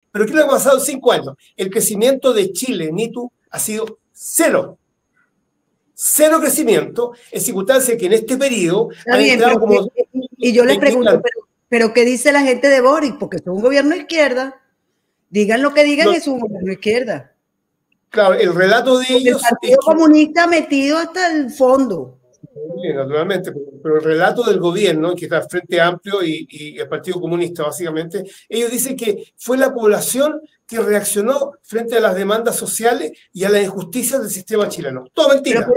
Pero ¿qué es lo que ha pasado en 5 años? El crecimiento de Chile, Nitu, ha sido cero. Cero crecimiento, en circunstancias que en este periodo han entrado como... Y yo les pregunto, ¿pero qué dice la gente de Boric? Porque es un gobierno de izquierda. Digan lo que digan, es un gobierno de izquierda. Claro, el relato de ellos... El Partido Comunista metido hasta el fondo. Sí, naturalmente, pero el relato del gobierno, que está al Frente Amplio y el Partido Comunista, básicamente, ellos dicen que fue la población que reaccionó frente a las demandas sociales y a las injusticias del sistema chileno. Todo mentira.